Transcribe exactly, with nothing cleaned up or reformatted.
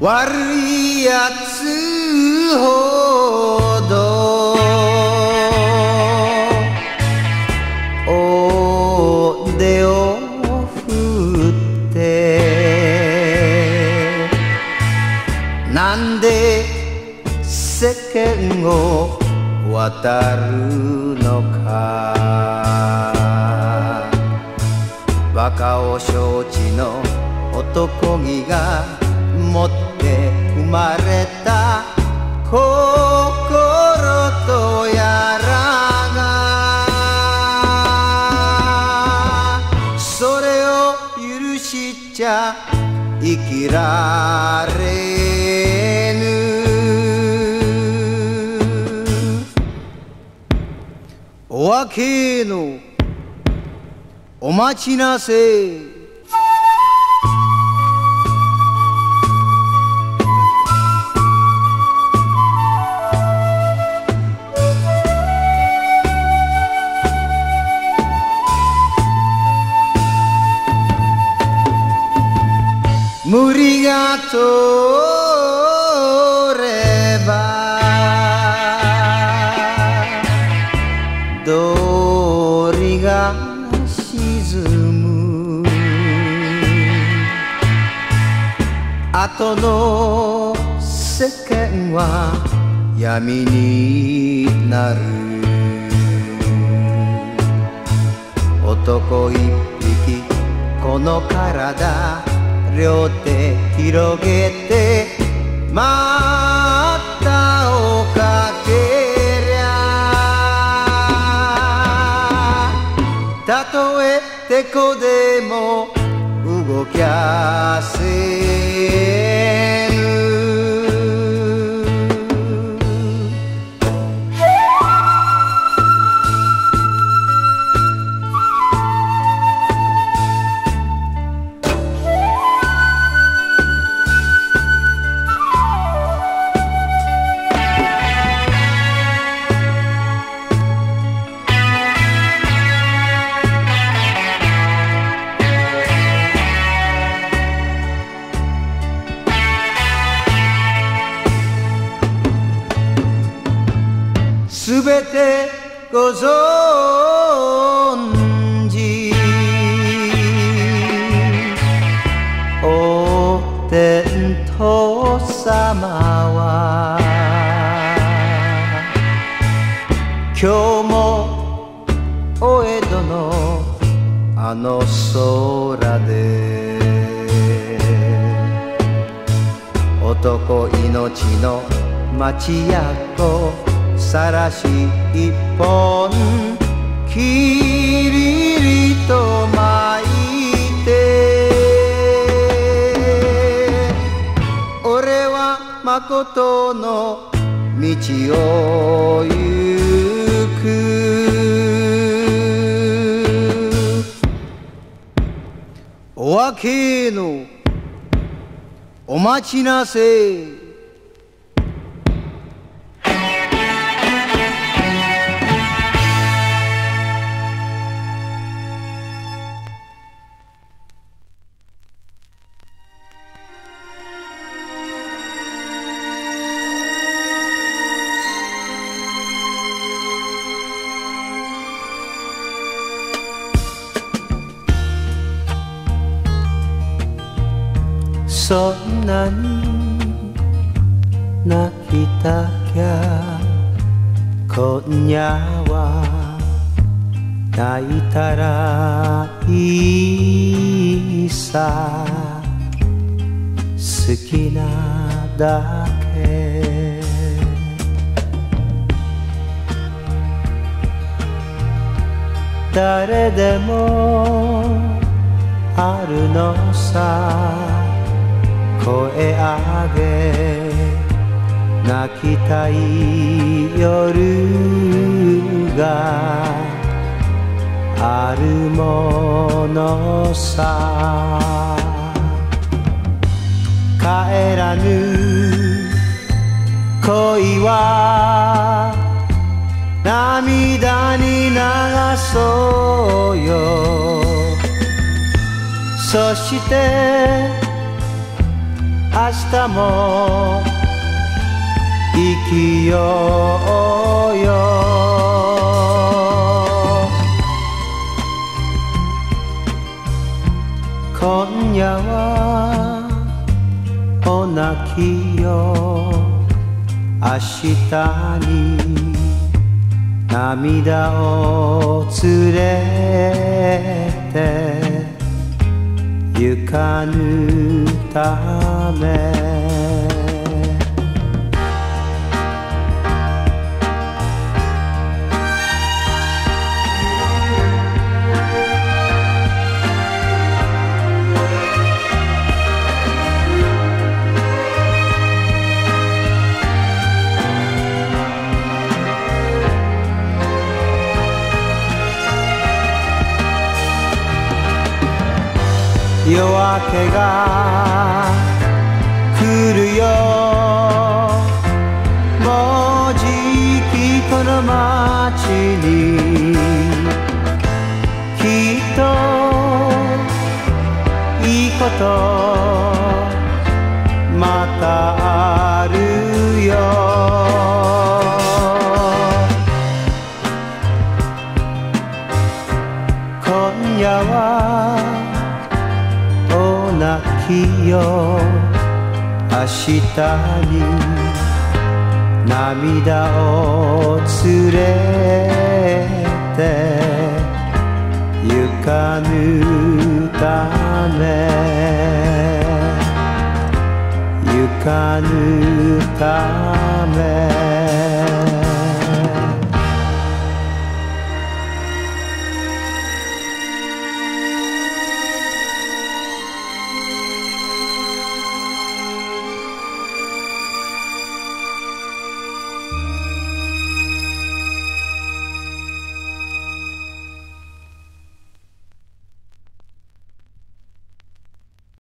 悪いやつほど腕を振ってなんで世間を渡るのか若を承知の男気が持って生まれた心とやらがそれを許しちゃ生きられぬお訳のお待ちなせ無理が通れば道理が沈む後の世間は闇になる男一匹この体両手広げて待ったをかけりゃたとえてこでも動きゃせぬすべてご存知お天道様は今日もお江戸のあの空で男命の町やこさらし一本きりりと巻いて俺はまことの道を行くお訳のお待ちなせそんなに泣きたきゃ今夜は泣いたらいいさ好きなだけ誰でもあるのさ声上げ泣きたい夜があるものさ帰らぬ恋は涙に流そうよそして明日も生きようよ。今夜はお泣きよ、明日に涙を連れて行かぬため。夜明けが来るよ、もうじきこの街にきっといいことまたあるよ。今夜はお泣きよ、明日に涙を連れて行かぬため、行かぬため。